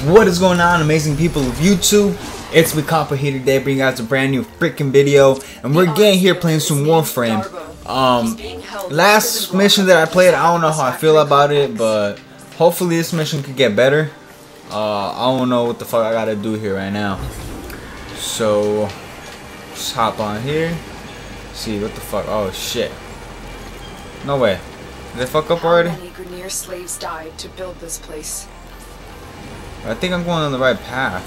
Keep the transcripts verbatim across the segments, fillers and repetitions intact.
What is going on, amazing people of YouTube? It's me, Compa, here today, bringing you guys a brand new freaking video, and we're getting here playing some Warframe. Um, last mission that I played, I don't know how I feel about it, but hopefully this mission could get better. Uh, I don't know what the fuck I gotta do here right now. So, just hop on here. See what the fuck? Oh shit! No way. Did I fuck up already? How many Grineer slaves died to build this place? I think I'm going on the right path.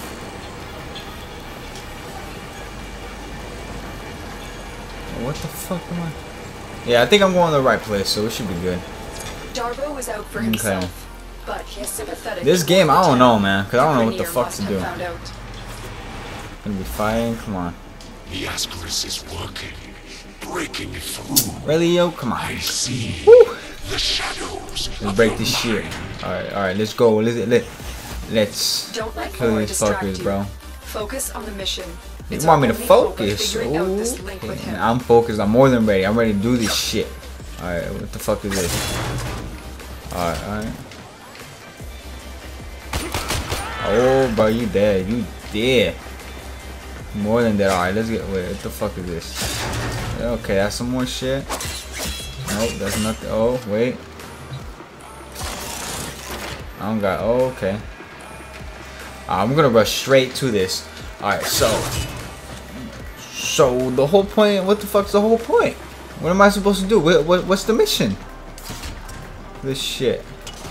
What the fuck am I? Yeah, I think I'm going to the right place, so it should be good. Darvo was out for Okay. himself, but he's sympathetic. This game, I don't know, man, because I don't know what the Grineer fuck must to have do. found out. Gonna be fighting? Come on. The Ascaris is working, breaking through. Really, yo? Come on. I see Woo! the shadows. Let's break this shit. Alright, alright, let's go. Let's, let, let's Don't let kill Thor these distract fuckers, you. bro. Focus on the mission. You It's want me our to only hope of focus? figuring out this link with Okay. him. I'm focused. I'm more than ready. I'm ready to do this shit. Alright, what the fuck is this? Alright, alright. Oh, bro, you dead. You dead. More than that. Alright, let's get. Wait, what the fuck is this? Okay, that's some more shit. Nope, that's nothing. Oh, wait. I don't got. Oh, okay. I'm gonna rush straight to this. Alright, so. So, the whole point. What the fuck's the whole point? What am I supposed to do? What, what, what's the mission? This shit.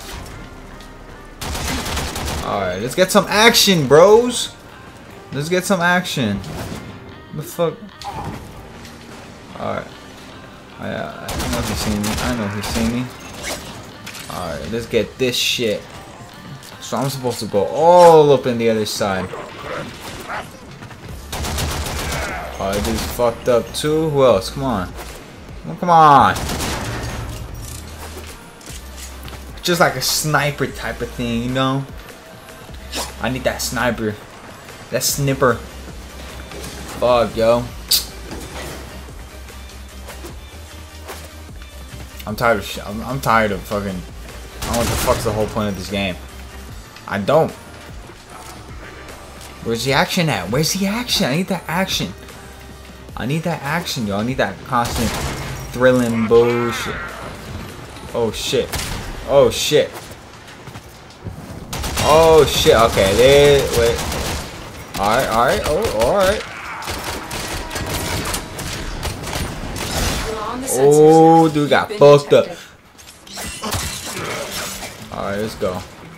Alright, let's get some action, bros. Let's get some action. The fuck? Alright. I, I know he's seen me. I know he's seen me. Alright, let's get this shit. So I'm supposed to go all up in the other side. Oh, this is fucked up too. Who else? Come on. Oh, come on. Just like a sniper type of thing, you know? I need that sniper. That snipper. Fuck, yo. I'm tired of sh I'm, I'm tired of fucking. I don't know what the fuck's the whole point of this game. I don't. Where's the action at? Where's the action? I need that action. I need that action, yo. I need that constant thrilling bullshit. Oh shit. Oh shit. Oh shit. Okay, there. Wait. Alright, alright. Oh, alright. Oh, dude got fucked up. Alright, let's go.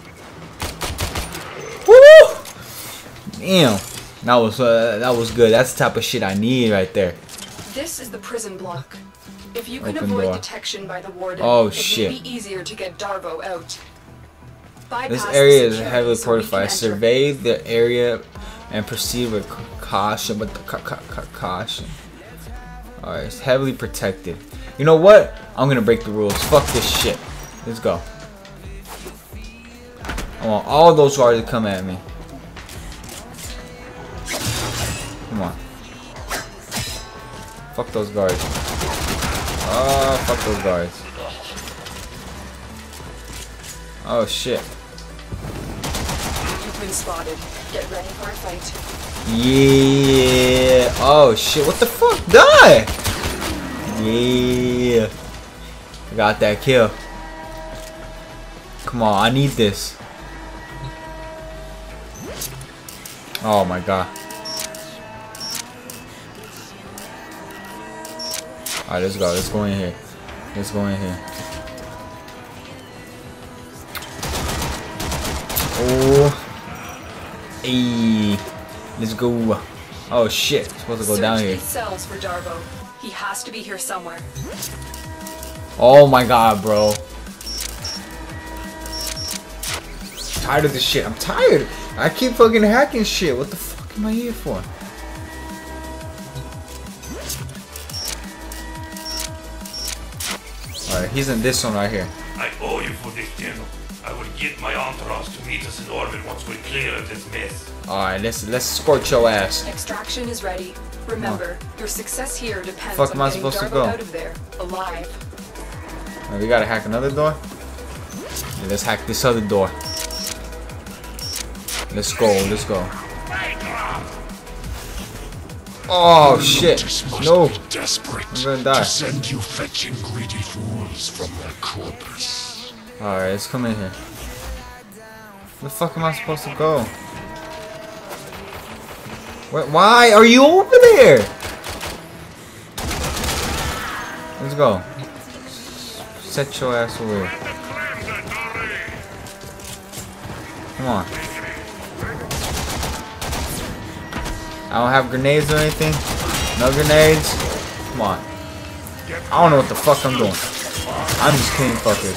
Woo! Damn. That was uh, that was good. That's the type of shit I need right there. This is the prison block. If you can Open avoid door. detection by the warden, Oh, it shit. will be easier to get Darvo out. This Bypass area the is security heavily so we can fortified. enter. Survey the area and proceed with ca- caution. But the ca ca ca caution. Alright, it's heavily protected. You know what? I'm gonna break the rules. Fuck this shit. Let's go. I want all those guards to come at me. Come on. Fuck those guards. Oh, fuck those guards. Oh shit. You've been spotted. Get ready for a fight. Yeah. Oh shit. What the fuck? Die. Yeah. I got that kill. Come on. I need this. Oh my god. Alright, let's go. Let's go in here. Let's go in here. Oh. Hey. Let's go. Oh shit. Supposed to go Search down here. these cells for Darvo. He has to be here somewhere. Oh my god, bro. Tired of this shit. I'm tired. I keep fucking hacking shit. What the fuck am I here for? Alright, he's in this one right here. I owe you for this, General. I will get my entourage to meet us in orbit once we're clear of this mess. Alright, let's let's scorch your ass. Extraction is ready. Remember, your success here depends Fuck on am I getting supposed to Darvo go? out of there, alive. Alright, we gotta hack another door. Yeah, let's hack this other door. Let's go, let's go. Oh shit! No, I'm gonna die. Send you fetching greedy fools from their corpus. All right, let's come in here. Where the fuck am I supposed to go? Where, why are you over there? Let's go. Set your ass over here. Come on. I don't have grenades or anything. No grenades. Come on. I don't know what the fuck I'm doing. I'm just killing fuckers.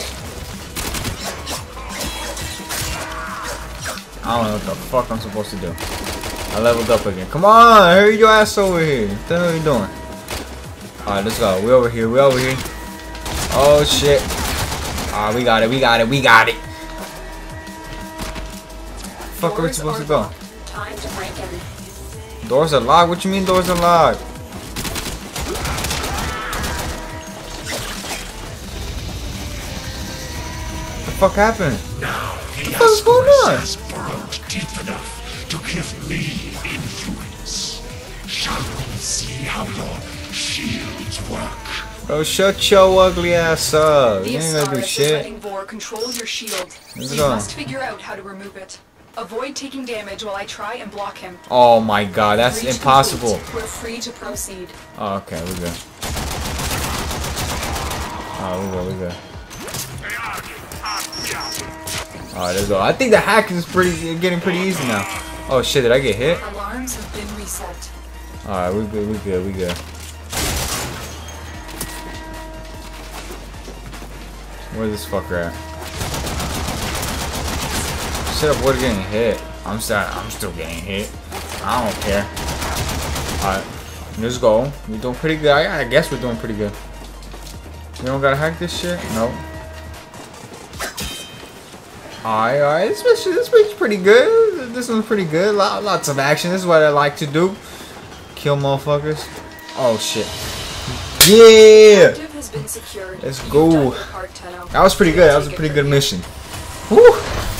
I don't know what the fuck I'm supposed to do. I leveled up again. Come on, hurry your ass over here. What the hell are you doing? Alright, let's go. We over here. We over here. Oh shit. Ah, we got it. We got it. We got it. Fuck are we supposed to go? Time to break in. Doors are locked? What you mean doors are locked? What the fuck happened? Now the What is going on? has burrowed deep enough to give me influence. Shall we see how your shields work? Bro, shut your ugly ass up. The You ain't gonna do Ascaris is shit. letting Vor control your shield. Let's We go. must figure out how to remove it. Avoid taking damage while I try and block him. Oh my god, that's Breach impossible. complete. We're free to proceed. Oh, okay, we're good. Oh, we're good, we're good. Alright, let's go. I think the hack is pretty getting pretty easy now. Oh shit, did I get hit? Alarms have been reset. Alright, we're good, we're good, we're good. Where's this fucker at? Shut up, we're getting hit. I'm sorry, I'm still getting hit. I don't care. Alright, let's go. We're doing pretty good. I, I guess we're doing pretty good. We don't gotta hack this shit? Nope. Alright, alright. This bitch, this bitch pretty good. This one's pretty good. Lot, lots of action. This is what I like to do. Kill motherfuckers. Oh shit. Yeah! Objective has been secured. Let's You've go. done your part, Tenno. That was pretty good. That was a pretty good mission. Woo!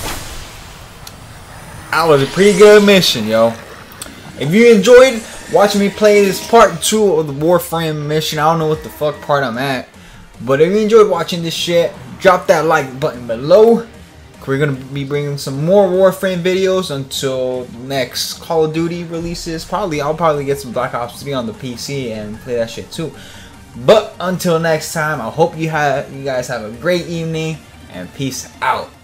That was a pretty good mission, yo. If you enjoyed watching me play this part two of the Warframe mission, I don't know what the fuck part I'm at. But if you enjoyed watching this shit, drop that like button below. We're gonna be bringing some more Warframe videos until next Call of Duty releases. Probably, I'll probably get some Black Ops three on the P C and play that shit too. But until next time, I hope you have you guys have a great evening and peace out.